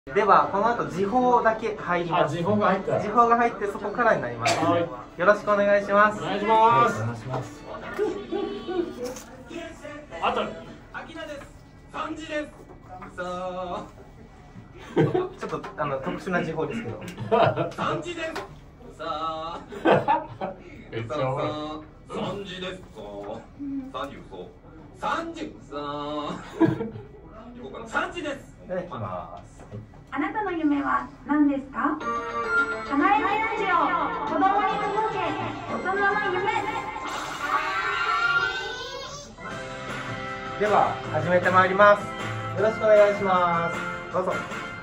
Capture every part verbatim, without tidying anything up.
ではこの後時報だけ入ります。 時報が入った。 時報が入ってそこからになります。はい、よろしくお願いします。 お願いします。 お願いします。 あと秋名です。三時です。さあ。 ちょっとあの特殊な時報ですけど。 三時です。さあ。 めっちゃ多い。 三時ですか。三時嘘。三時さあ。行こうかな。三時です。 いただきます。 あなたの夢は何ですか？叶えないラジオ、子供に届け、大人の夢。 では始めてまいります。よろしくお願いします。どうぞ。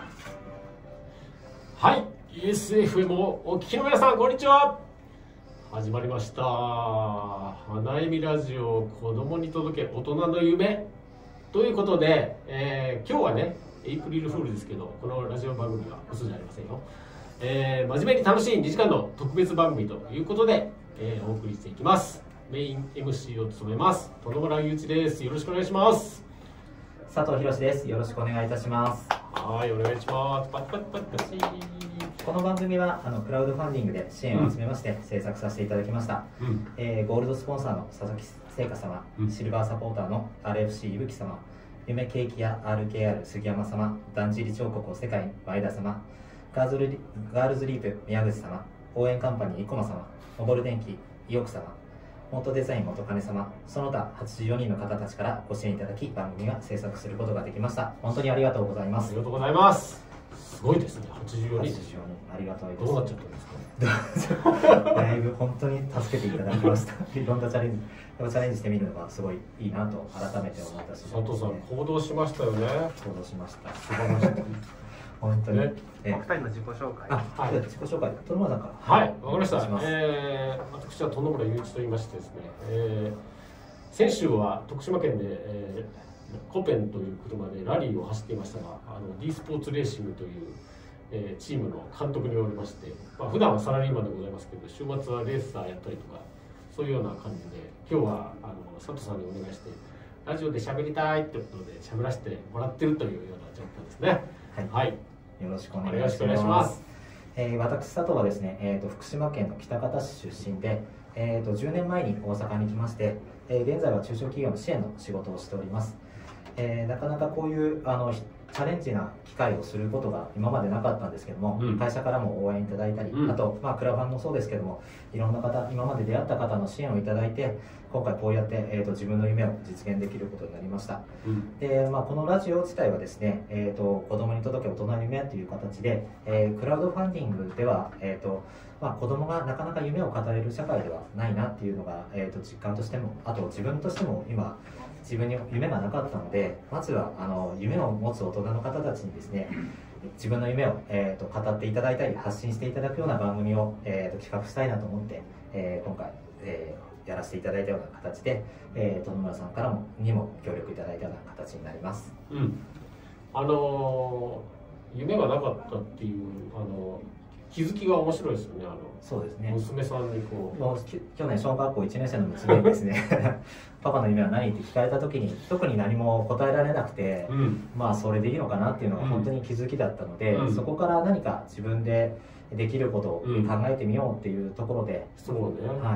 はい、イーエスエフエム をお聞きの皆さん、こんにちは。始まりました。花恵美ラジオ、子供に届け、大人の夢。ということで、えー、今日はね、エイプリルフールですけど、このラジオ番組は嘘じゃありませんよ。えー、真面目に楽しいにじかんの特別番組ということで、えー、お送りしていきます。メイン エムシー を務めます殿村雄一です。よろしくお願いします。 佐藤博です。よろしくお願いいたします。 はい、お願いします。パッパッパッパチこの番組はあのクラウドファンディングで支援を集めまして、うん、制作させていただきました、うんえー、ゴールドスポンサーの佐々木聖華様、うん、シルバーサポーターの アールエフシー いぶき様、夢ケーキや アールケーアール 杉山様、だんじり彫刻を世界に前田様、ガーズルガールズリープ宮口様、応援カンパニー生駒様、登る電機伊奥様、モットデザイン元金様、その他はちじゅうよにんの方たちからご支援いただき、番組が制作することができました。本当にありがとうございます。 ありがとうございます。すごいですね。はちじゅうよにん。 はちじゅうよにんありがたいです。 どうなっちゃったんですか。 だいぶ本当に助けていただきました。いろんなチャレンジ、チャレンジしてみるのがすごいいいなと改めて思ったし、 佐藤さん行動しましたよね。 行動しました。 素晴らしい。 本当に。 ね、お二人の自己紹介。 あ、はい。自己紹介。殿村さんから。 はい、わかりました。えー、私は殿村雄一と言いましてですね。えー、先週は徳島県で、えー、コペンという車でラリーを走っていましたが、あの D スポーツレーシングという、えー、チームの監督におりまして、まあ普段はサラリーマンでございますけど、週末はレーサーやったりとか、そういうような感じで、今日はあの佐藤さんにお願いしてラジオで喋りたいってことで喋らせてもらってるというような状況ですね。はい。はいよろしくお願いします。えー、私佐藤はですね、えーと、福島県の喜多方市出身で、えーと、じゅうねんまえに大阪に来まして、えー、現在は中小企業の支援の仕事をしております。えー、なかなかこういうあのチャレンジな機会をすることが今までなかったんですけども、うん、会社からも応援いただいたり、うん、あと、まあ、クラファンもそうですけども、いろんな方、今まで出会った方の支援をいただいて、今回こうやって、えーと、自分の夢を実現できることになりました。うん、で、まあ、このラジオ自体はですね、えーと、子供に届け大人の夢という形で、えー、クラウドファンディングでは、えーとまあ、子供がなかなか夢を語れる社会ではないなっていうのが、えーと、実感としても、あと自分としても今、自分に夢がなかったので、まずはあの夢を持つ大人の方たちにですね、自分の夢を、えー、と語っていただいたり発信していただくような番組を、えー、と企画したいなと思って、えー、今回、えー、やらせていただいたような形で、えー、殿村さんからもにも協力いただいたような形になります。 うん、あのー、夢がなかったっていう、あのー気づきが面白いですよね。あのそうですね。 娘さんにこう。 もう去年小学校いちねん生の娘にですねパパの夢は何って聞かれた時に特に何も答えられなくて、うん、まあそれでいいのかなっていうのが本当に気づきだったので、うん、そこから何か自分でできることを考えてみようっていうところで、 うん、そうね。 はい。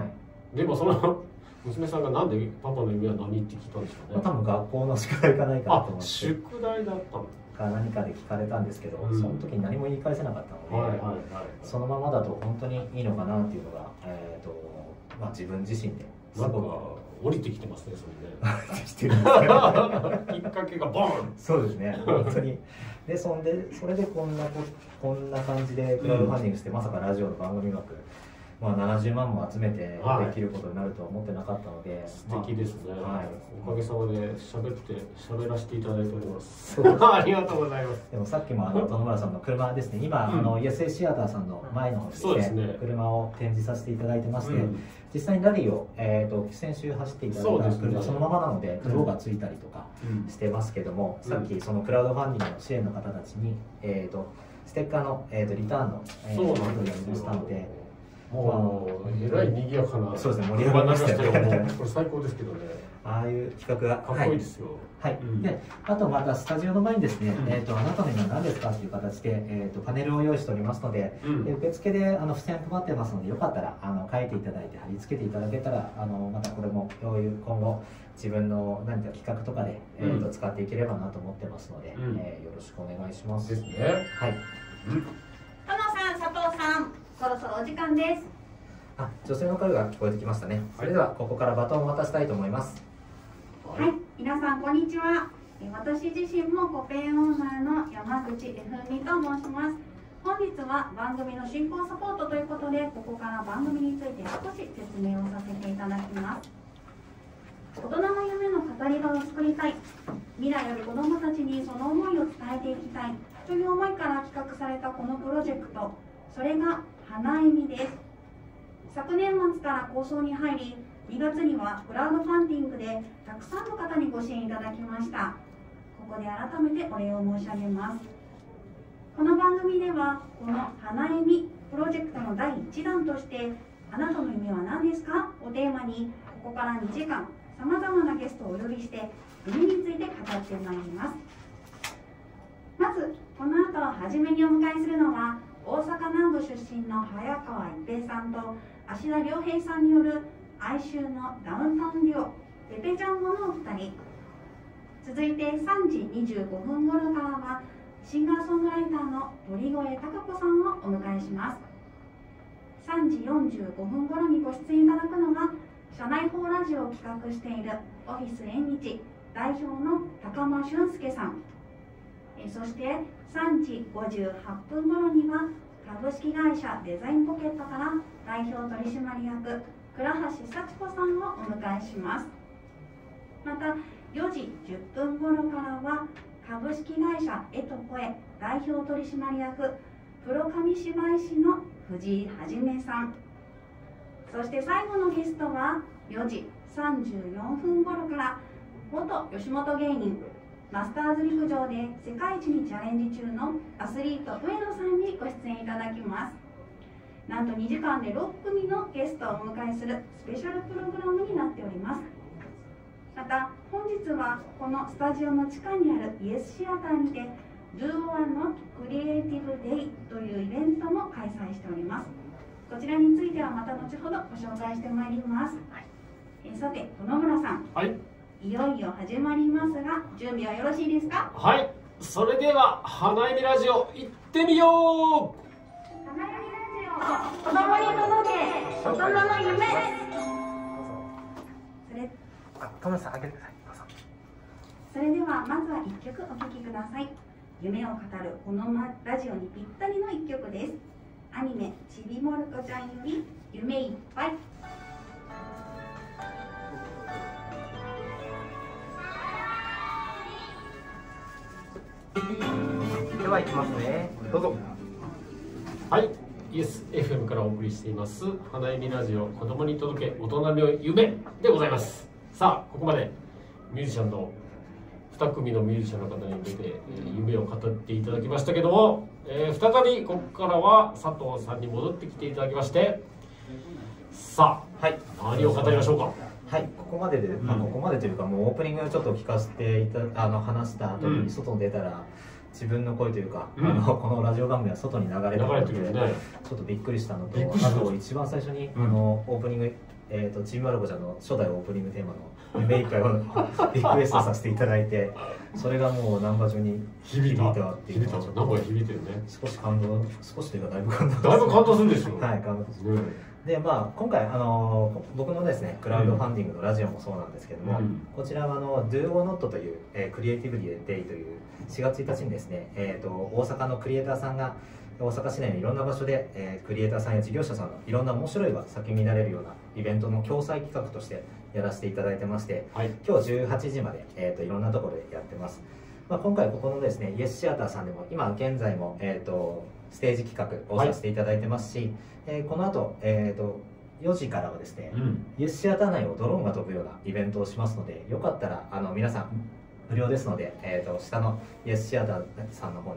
でもその娘さんがなんでパパの夢は何って聞いたんですかね。 多分学校の宿題かないかなと思って。 宿題だったの。 か何かで聞かれたんですけど、うん、その時に何も言い返せなかったので、そのままだと本当にいいのかなっていうのが、えーとまあ、自分自身ですごく降りてきてますね、それで。 してるんですきっかけがボン。 そうですね、本当に。で、そんでそれでこんなここんな感じでクラウドファンディングして、うん、まさかラジオの番組枠。まあ、ななじゅうまんも集めてできることになるとは思ってなかったので、はい、 素敵ですね、 まあ、はい、 おかげさまで喋って喋らせていただいておりますありがとうございます。 でもさっきもあの殿村さんの車ですね、今、うん、あのイエスエーシアターさんの前の方にですね、車を展示させていただいてまして、うん、実際にラリーを、えー、と先週走っていただいた車 そ,、ね、そのままなので色がついたりとかしてますけども、うん、さっきそのクラウドファンディングの支援の方たちに、えー、とステッカーの、えー、とリターンの、えー、ことをやりましたので。 もうえらい賑やかな、 そうですね、盛り上がりましたよね。 これ最高ですけどね。 ああいう企画がかっこいいですよ。 はい。はい、うん、で、あとまたスタジオの前にですね、うん、えっとあなたの夢は何ですかっていう形でえっとパネルを用意しておりますので、うん、で受付であの付箋配ってますのでよかったらあの書いていただいて貼り付けていただけたらあのまたこれもこういう今後自分の何か企画とかで、うん、えっと使っていければなと思ってますので、うん、えー、よろしくお願いします。 ですね。 はい。 うん、トノさん、佐藤さん、そろそろお時間です。 あ、女性の声が聞こえてきましたね。それではここからバトンを渡したいと思います。 はい、皆さんこんにちは。私自身もコペンオーナーの山口恵美と申します。本日は番組の進行サポートということで、ここから番組について少し説明をさせていただきます。大人の夢の語り場を作りたい、未来より子どもたちにその思いを伝えていきたいという思いから企画されたこのプロジェクト、それが花えみです。昨年末から構想に入り、にがつにはクラウドファンディングでたくさんの方にご支援いただきました。ここで改めてお礼を申し上げます。この番組ではこの花えみプロジェクトのだいいちだんとして「あなたの夢は何ですか?」をテーマに、ここからにじかんさまざまなゲストをお呼びして夢について語ってまいります。まずこの後初めにお迎えするのは大阪南部出身の早川一平さんと芦田亮平さんによる哀愁のダウンタウンデュオペペジャンゴのお二人。続いてさんじにじゅうごふん頃からはシンガーソングライターの鳥越貴子さんをお迎えします。さんじよんじゅうごふん頃にご出演いただくのが社内報ラジオを企画しているオフィス縁日代表の高間俊介さん。えそしてさんじごじゅうはっぷん頃には株式会社デザインポケットから代表取締役倉橋幸子さんをお迎えします。またよじじゅっぷん頃からは株式会社絵と声代表取締役プロ紙芝居師の藤井はじめさん。そして最後のゲストはよじさんじゅうよんふん頃から元吉本芸人マスターズ陸上で世界一にチャレンジ中のアスリート上野さんにご出演いただきます。なんとにじかんでろっくみのゲストをお迎えするスペシャルプログラムになっております。また本日はこのスタジオの地下にあるイエスシアターにて ドゥーワン のクリエイティブデイというイベントも開催しております。こちらについてはまた後ほどご紹介してまいります。はい、えさて野々村さん、 はい、 いよいよ始まりますが準備はよろしいですか？ はい、それでは花えみラジオ行ってみよう。 花えみラジオ、子供に届け大人の夢。それあ、トムさんあげてください。どうぞ。 それではまずはいっきょくお聴きください。夢を語るこのラジオにぴったりのいっきょくです。アニメちびまる子ちゃんより夢いっぱい。 では行きますね。どうぞ。 はい、イエス エフエム からお送りしています花えみラジオ子供に届け大人の夢でございます。さあここまでミュージシャンのに組のミュージシャンの方に出て、えー、夢を語っていただきましたけども、えー、再びここからは佐藤さんに戻ってきていただきまして、さあ、はい、何を語りましょうか。 はい、ここまでで、うん、あのここまでというかもうオープニングちょっと聞かせていたあの話した後に外に出たら、うん、自分の声というか、うん、あのこのラジオ番組は外に流れたので、ね、ちょっとびっくりしたのと、あと一番最初に、うん、あのオープニング、えーと、ちびまる子ちゃんの初代オープニングテーマの夢いっぱいをリクエストさせていただいて、それがもう難波中に響いたっていうのはちょっと響いてるね。 少し感動、少しというかだいぶ感動だいぶ感動するんですよ。 はい、感動する。でまあ、今回あの僕のですねクラウドファンディングのラジオもそうなんですけども、うん、こちらはあの ドゥーオーノット という、えー、クリエイティブデイというしがつついたちにですね、えー、と大阪のクリエイターさんが大阪市内のいろんな場所で、えー、クリエイターさんや事業者さんのいろんな面白いが先になれるようなイベントの共催企画としてやらせていただいてまして、はい、今日じゅうはちじまで、えー、といろんなところでやってます。まあ、今回ここのですねイエスシアターさんでも今現在も、えー、とステージ企画をさせていただいてますし、はい、えー、この後、えー、とよじからはですね、うん、イエスシアター内をドローンが飛ぶようなイベントをしますので、よかったらあの皆さん無料ですので、えー、と下のイエスシアターさんの方に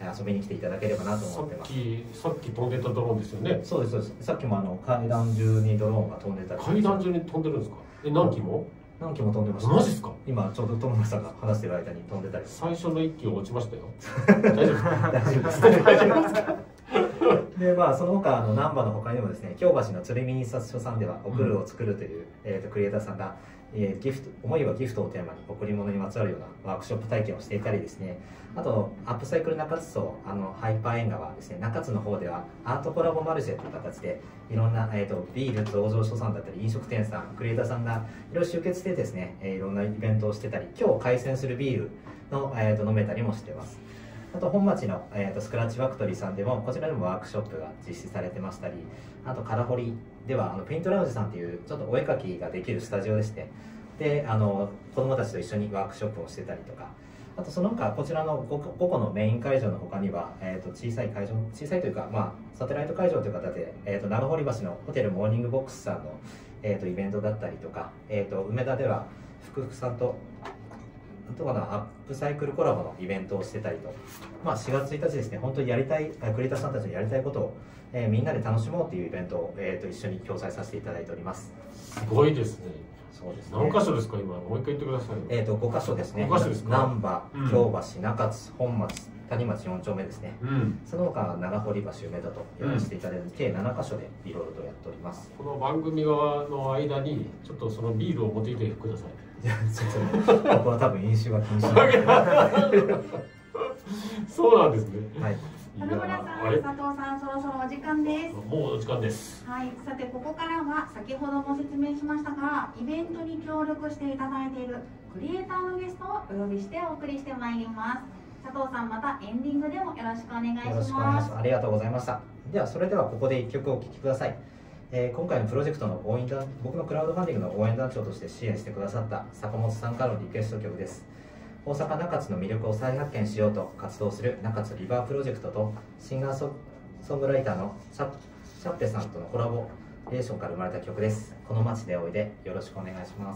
遊びに来ていただければなとさっ思ってます。 きさっき飛んでたドローンですよね。 そうですそうです。さっきもあの階段中にドローンが飛んでたり。 階段中に飛んでるんですか。え、何機も？ 何機も飛んでました。 マジですか。 今ちょうど友村さんが話してる間に飛んでたり。 最初の一機落ちましたよ。大丈夫ですか。 大丈夫です。大丈夫ですか。でまあその他あの難波の他にもですね、京橋の鶴見印刷所さんでは贈るを作るという、うん、えー、とクリエイターさんが、えー、ギフト思いはギフトをテーマに贈り物にまつわるようなワークショップ体験をしていたりですね、あとアップサイクル中津とあのハイパー縁側ですね、中津の方ではアートコラボマルシェという形でいろんな、えー、とビール醸造所さんだったり飲食店さんクリエイターさんがいろいろ集結してですね、えー、いろんなイベントをしてたり、今日開催するビールの、えー、と飲めたりもしてます。あと本町の、えー、とスクラッチファクトリーさんでもこちらでもワークショップが実施されてましたり、あとカラホリではあのペイントラウンジさんっていうちょっとお絵描きができるスタジオでして、であの子どもたちと一緒にワークショップをしてたりとか、あとその他こちらの 5, 5個のメイン会場の他には、えー、と小さい会場小さいというか、まあ、サテライト会場という形で、えー、と長堀橋のホテルモーニングボックスさんの、えー、とイベントだったりとか、えー、と梅田では福福さんとあとはアップサイクルコラボのイベントをしてたりと、まあ、しがつついたちですね、本当にやりたいクリエイターさんたちのやりたいことを、えー、みんなで楽しもうというイベントを、えー、と一緒に共催させていただいております。 すごいですね。 そうですね。 何箇所ですか今？もう一回言ってください。 えっ、とご箇所ですね。 ご箇所ですか？ 難波、 うん、 京橋、中津、本町、谷町よん丁目ですね。 うん、 その他長堀橋、梅田とやらせていただいて、うん、計なな箇所でいろいろとやっております。 この番組側の間にちょっとそのビールを持ってきてください。 いや、ちょっとここは多分飲酒は禁止。 そうなんですね。 はい。野村さん、佐藤さん、そろそろお時間です。 もうお時間です。 はい、さてここからは先ほども説明しましたが、イベントに協力していただいているクリエイターのゲストをお呼びしてお送りしてまいります。佐藤さん、またエンディングでもよろしくお願いします。 よろしくお願いします。ありがとうございました。ではそれではここでいっきょくお聴きください。えー、今回のプロジェクトの応援団、僕のクラウドファンディングの応援団長として支援してくださった坂本さんからのリクエスト曲です。大阪中津の魅力を再発見しようと活動する中津リバープロジェクトとシンガーソングライターのシャシャッペさんとのコラボレーションから生まれた曲です。この街でおいで、よろしくお願いします。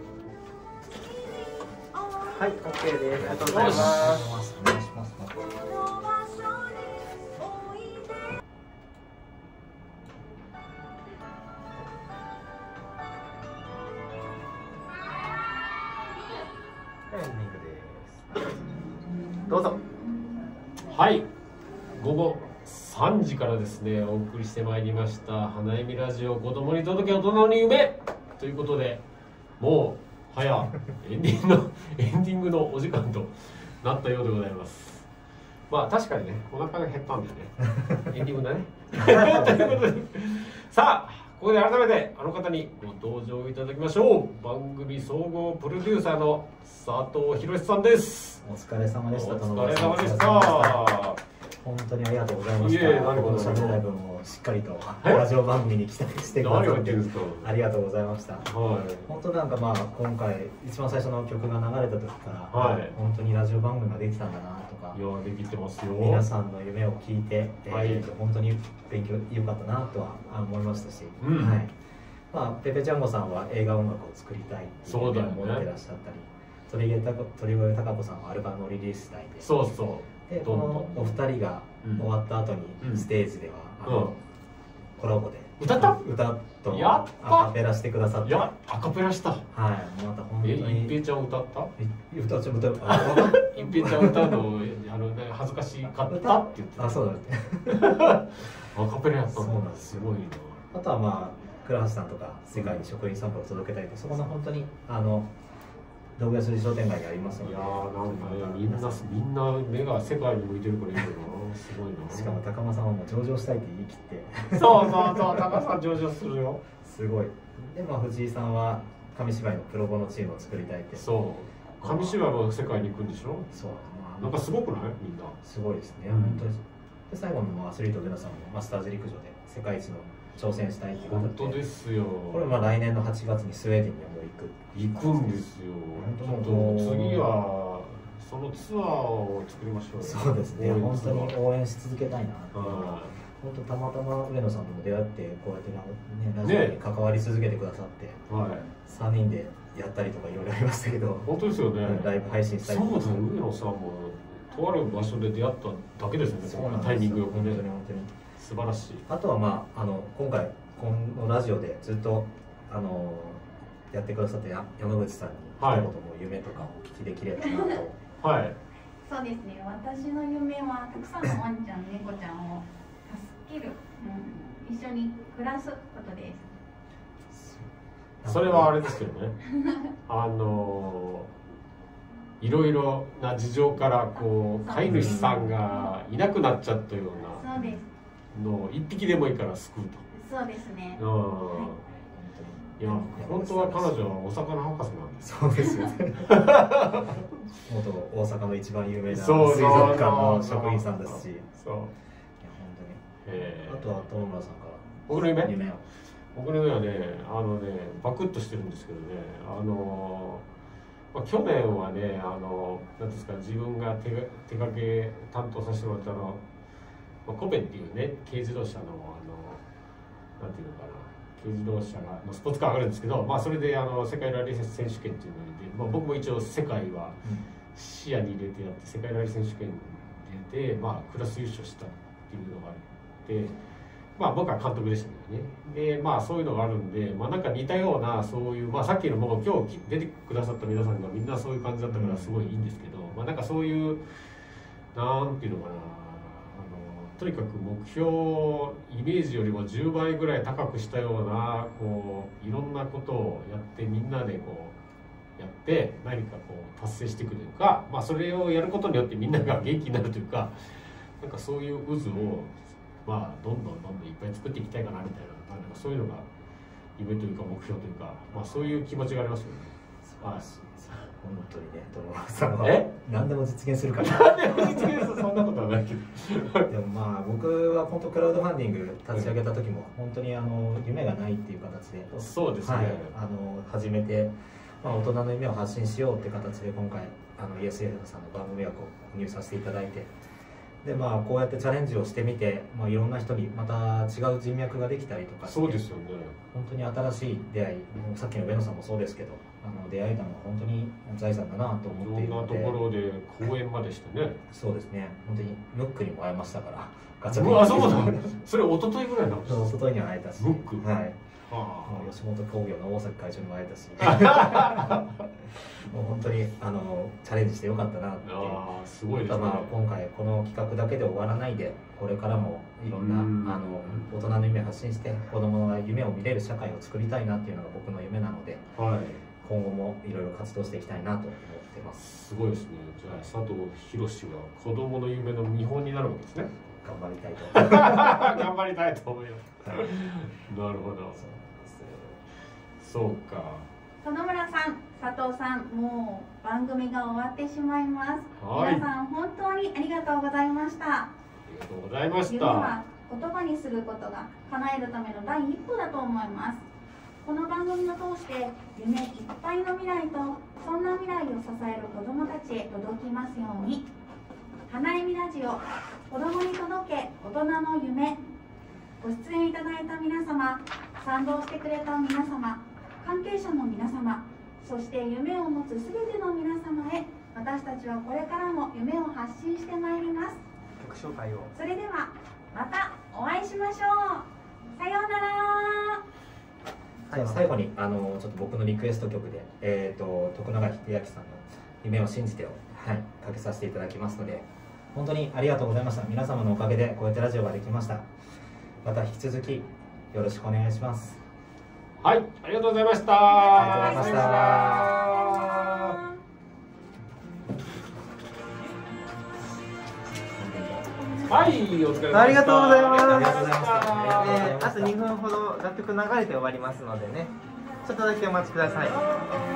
はい、オッケーです。ありがとうございます。 お願いします。 エンディングです。どうぞ。 はい、午後さんじからですねお送りしてまいりました花笑みラジオ、子供に届け大人に夢ということで、もう早エンディングのエンディングのお時間となったようでございます。まあ確かにね、お腹が減ったんでねエンディングだねということで、さあここで改めてあの方にご登場いただきましょう。番組総合プロデューサーの佐藤博さんです。 お疲れ様でした。 お疲れ様でした。 本当にありがとうございました。 いえいえ、何この喋れない分もしっかりとラジオ番組に期待してくださってありがとうございました。はい、本当なんかまあ今回一番最初の曲が流れた時から、はい、本当にラジオ番組ができたんだなとか、 いやできてますよ。 皆さんの夢を聞いて、 はい、 えー、本当に勉強良かったなとは思いましたし、 うん、 はい。まあペペジャンゴさんは映画音楽を作りたいっていう夢を持ってらっしゃったり、鳥越貴子さんはアルバムをリリースしたいで、 そうそう。 でこのお二人が終わった後にステージでは、うん、あのコラボで歌った歌とやったアカペラしてくださって、 やアカペラした。 はい、また本当にえ、一平ちゃん歌った？ 歌っちゃ歌う一平ちゃん歌うのあのね恥ずかしかったって言ってた。 あ、そうだねアカペラやったんだ。 そうなんです。 すごいな。 あとはまあ倉橋さんとか世界に食品サンプルを届けたいと、そこの本当にあの道具屋筋商店街にありますので、 いやーなんかね、みんなみんな目が世界に向いてるからいいけどな、すごいな。 しかも高間さんはもう上場したいって言い切ってそうそうそう、高間さん上場するよ。 すごい。でまあ藤井さんは紙芝居のプロボのチームを作りたいって。 そう、紙芝居も世界に行くんでしょ。 そう、 まあ、なんかすごくないみんな。 すごいですね、うん、本当に。で最後のアスリート上田さんもマスターズ陸上で世界一の挑戦したいっていう本当ですよ。 これまあ来年のはちがつにスウェーデンにはもう行く行くんですよ。ちょっと次はそのツアーを作りましょうよ。 そうですね、本当に応援し続けたいなって。 本当たまたま上野さんとも出会ってこうやってねラジオに関わり続けてくださって、ね、はい、さんにんでやったりとかいろいろありましたけど、 本当ですよね。 ライブ配信したりとか。 そうですね、上野さんもとある場所で出会っただけですよね。 そうなんですよタイミングを本当にね、 本当に素晴らしい。 あとはまああの今回このラジオでずっとあのやってくださったや山口さんに一言も夢とかお聞きできればなと。 はい。 そうですね、私の夢はたくさんのワンちゃん、猫ちゃんを助ける、うん、一緒に暮らすことです。 それはあれですけどね。あのいろいろな事情からこう飼い主さんがいなくなっちゃったようなそうです。 のを一匹でもいいから救うと。 そうですね。 うん。いや本当は彼女はお魚博士なんです。 そうですよね。元大阪の一番有名な水族館の職員さんですし。そう。いや本当に。えー、あとは友村さんから僕の夢？ 夢を。 僕の夢はね、あのねバクッとしてるんですけどね、あの。まあ、去年はね、あのなんですか、自分が手が手掛け担当させてもらったの、まあ、コペンっていうね軽自動車のあのなんていうのかな、軽自動車がのスポーツカーがあるんですけど、まあ、それであの世界ラリー選手権っていうので、まあ、僕も一応世界は視野に入れてやって世界ラリー選手権で、まあ、クラス優勝したっていうのがあって。まあ僕は監督でしたけどね。で、まあそういうのがあるんで、まあなんか似たようなそういう、まあさっきのもう今日出てくださった皆さんがみんなそういう感じだったからすごいいいんですけど、まあなんかそういう、なんていうのかな、あの、とにかく目標、イメージよりもじゅうばいぐらい高くしたような、こう、いろんなことをやってみんなでこう、やって何かこう達成していくというか、まあそれをやることによってみんなが元気になるというか、なんかそういう渦を、まあ、どんどんどんどんいっぱい作っていきたいかなみたいな、なんかそういうのが夢というか目標というか、まあ、そういう気持ちがありますよね。 はい、本当にね、友村さんは何でも実現するから。 何でも実現する、そんなことはないけど。 でもまあ僕は本当クラウドファンディング立ち上げた時も本当にあの夢がないっていう形で、 そうですね。はい、 あの始めて、まあ、大人の夢を発信しようっていう形で今回あの イーエスエフ さんの番組枠を購入させていただいて。でまあ、こうやってチャレンジをしてみて、まあ、いろんな人にまた違う人脈ができたりとかして、 そうですよね、 本当に新しい出会い、さっきの上野さんもそうですけど、あの出会えたのは本当に財産だなと思っているので、 いろんなところで講演までしてね、 そうですね、本当にムックにも会えましたから、ガチャうわ、そうだ、それ一昨日ぐらいなんですか。 一昨日には会えたし、 ムック、 はい、はあ、吉本興業の大崎会長にも会えたし。もう本当にあのチャレンジしてよかったなって。 あすごいですね。 まあ今回この企画だけで終わらないで、これからもいろんなあの大人の夢を発信して子供が夢を見れる社会を作りたいなっていうのが僕の夢なので、はい、今後もいろいろ活動していきたいなと思ってます。 すごいですね。じゃあ佐藤博は子供の夢の見本になるわけですね。 頑張りたいと頑張りたいと思います。はい、なるほど。そうか。 園村さん、佐藤さん、もう番組が終わってしまいます。 はい、 皆さん本当にありがとうございました。 ありがとうございました。 夢は言葉にすることが叶えるための第一歩だと思います。この番組を通して夢いっぱいの未来とそんな未来を支える子どもたちへ届きますように。花えみラジオ、子どもに届け大人の夢。ご出演いただいた皆様、賛同してくれた皆様、関係者の皆様、そして夢を持つすべての皆様へ、私たちはこれからも夢を発信してまいります。 曲紹介を。 それではまたお会いしましょう。さようなはい、 ら。 最後にあのちょっと僕のリクエスト曲で、えー、と徳永英明さんの「夢を信じて」を、はい、かけさせていただきますので、本当にありがとうございました。皆様のおかげでこうやってラジオができました。また引き続きよろしくお願いします。 はい、ありがとうございました。 ありがとうございました。 はい、お疲れ様でした。 ありがとうございます。 ありがとうございました。 えー、あとにふんほど楽曲流れて終わりますのでね、ちょっとだけお待ちください。